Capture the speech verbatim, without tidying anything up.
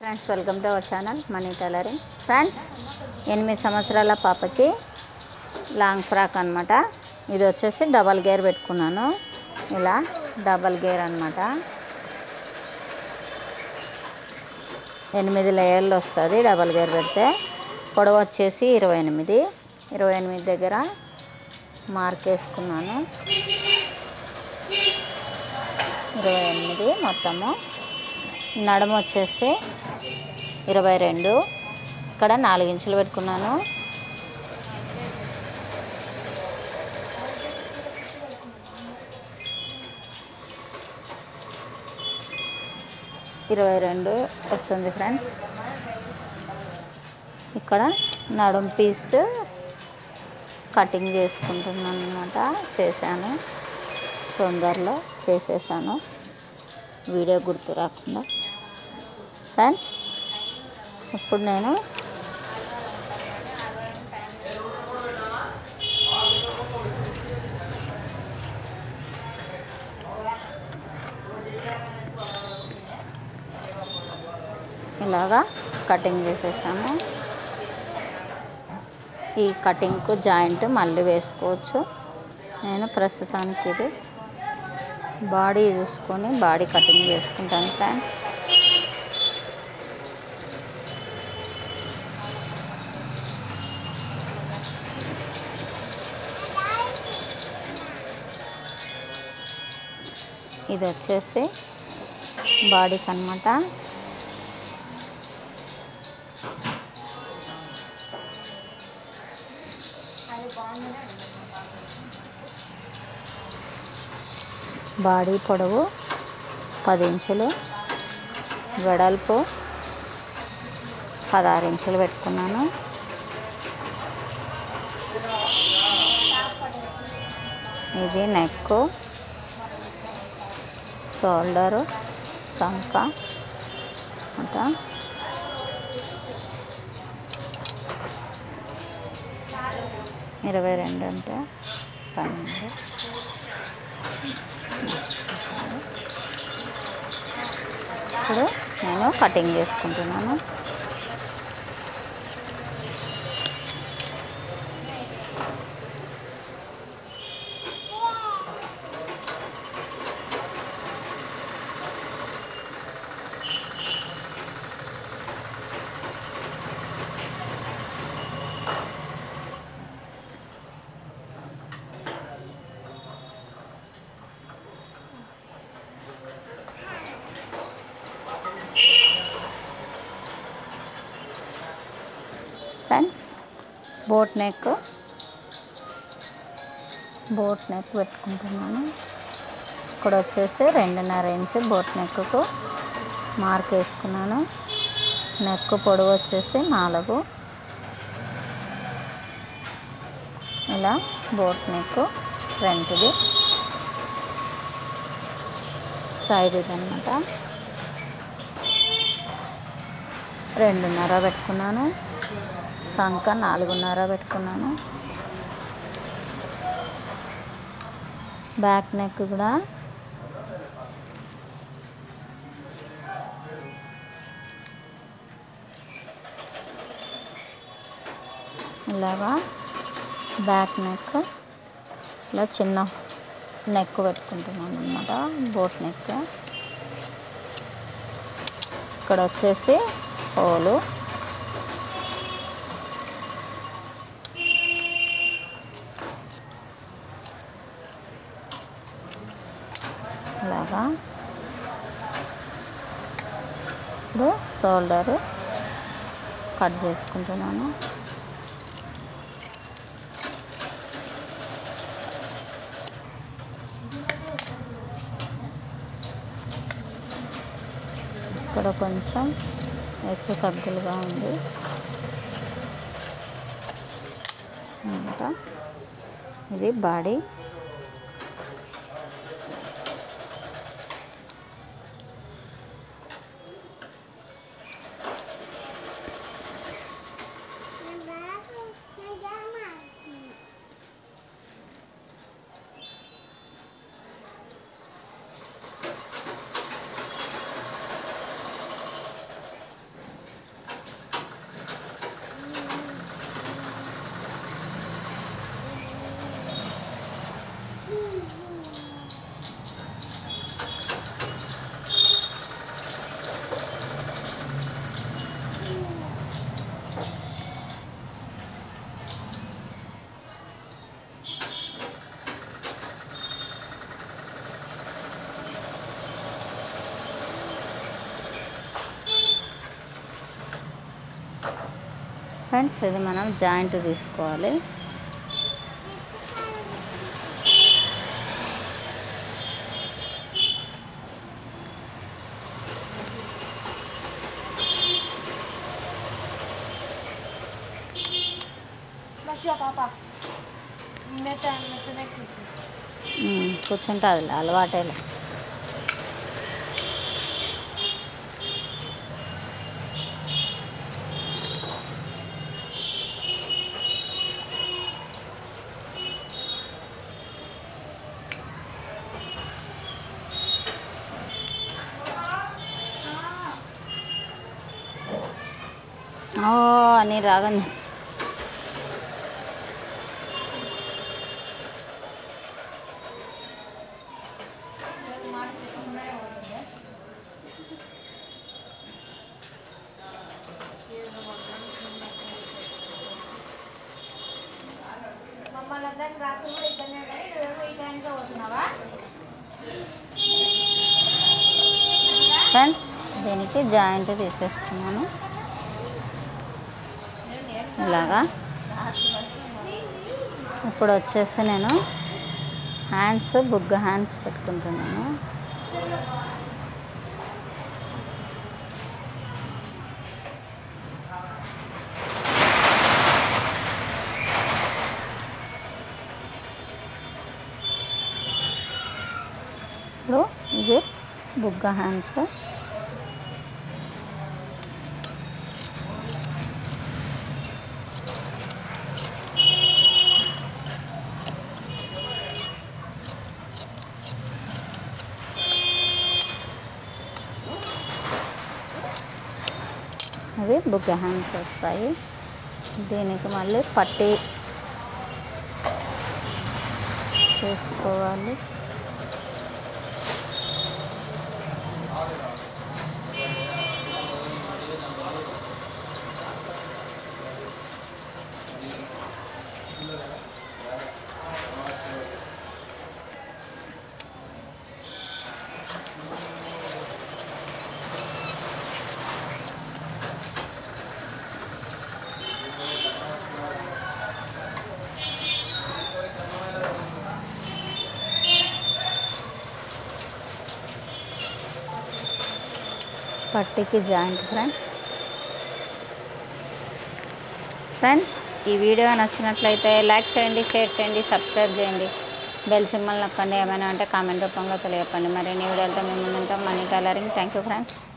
Friends, welcome to our channel money tailoring. Friends, ఎనిమిది సంవత్సరాల పాపకి లాంగ్ ఫ్రాక్ అనమాట. ఇది వచ్చేసి డబల్ గేర్ పెట్టుకున్నాను. ఇలా డబల్ గేర్ అనమాట. ఎనిమిది లేయర్లు వస్తుంది డబల్ గేర్ పెడితే. పొడవు వచ్చేసి ఇరవై ఎనిమిది ఇరవై ఎనిమిది దగ్గర మార్క్ వేసుకున్నాను. ఇరవై ఎనిమిది మొత్తము. నడుము వచ్చేసి ఇరవై రెండు. ఇక్కడ నాలుగు ఇంచులు పెట్టుకున్నాను. ఇరవై రెండు వస్తుంది ఫ్రెండ్స్. ఇక్కడ నడుము పీస్ కటింగ్ చేసుకుంటున్నాను అనమాట. చేశాను, తొందరలో చేసేసాను, వీడియో గుర్తు రాకుండా. ఫ్రెండ్స్, ఇప్పుడు నేను ఇలాగా కటింగ్ చేసేసాను. ఈ కటింగ్కు జాయింట్ మళ్ళీ వేసుకోవచ్చు. నేను ప్రస్తుతానికి ఇది బాడీ చూసుకొని బాడీ కటింగ్ చేసుకుంటాను ఫ్రెండ్స్. ఇది వచ్చేసి బాడీకి అన్నమాట. బాడీ పొడవు పది ఇంచులు, వెడల్పు పదహారు ఇంచులు పెట్టుకున్నాను. ఇది నెక్, షోల్డరు, సంక అంట. ఇరవై రెండు అంటే పన్నెండు. ఇప్పుడు నేను కటింగ్ చేసుకుంటున్నాను. Friends, boat neck boat neck పెట్టుకుంటున్నాను. ఇక్కడ వచ్చేసి రెండున్నర ఇంచు బోట్ నెక్కు మార్క్ వేసుకున్నాను. నెక్ పొడవు వచ్చేసి నాలుగు. ఇలా బోట్ నెక్ ఫ్రంట్ది, సైడ్ ఇది అనమాట. రెండున్నర పెట్టుకున్నాను. సంక నాలుగున్నర పెట్టుకున్నాను. బ్యాక్ నెక్ కూడా ఇలాగా బ్యాక్ నెక్ ఇలా చిన్న నెక్ పెట్టుకుంటున్నాను అన్నమాట. Boat neck. ఇక్కడ వచ్చేసి హోలు, ఇలాగా. ఇప్పుడు షోల్డర్ కట్ చేసుకుంటున్నాను. ఇక్కడ కొంచెం హెచ్చు తగ్గులుగా ఉంది అన్నమాట. ఇది బాడీ. ఫ్రెండ్స్ ఇది మనం జాయింట్ తీసుకోవాలి. కూర్చుంటుంది అలవాటేలే. ఓ అని రాగం ఫ్రెండ్స్ దీనికి జాయింట్ తీసేసుకున్నాను ఇలాగా. ఇప్పుడు వచ్చేసి నేను హ్యాండ్స్ బుగ్గ హ్యాండ్స్ పెట్టుకుంటున్నాను. ఇప్పుడు ఇది బుగ్గ హ్యాండ్స్. అవి బుగ్గ హ్యాండ్స్ వస్తాయి. దీనికి మళ్ళీ పట్టీ చేసుకోవాలి. పట్టీకి జాయింట్ ఫ్రెండ్స్. ఫ్రెండ్స్ ఈ వీడియో నచ్చినట్లయితే లైక్ చేయండి, షేర్ చేయండి, సబ్స్క్రైబ్ చేయండి, బెల్ సింబల్ నొక్కండి. ఏమైనా అంటే కామెంట్ రూపంలో తెలియపండి. మరి నీ వీడియోలతో మేము ముందుంటాం. Money tailoring. Thank you friends.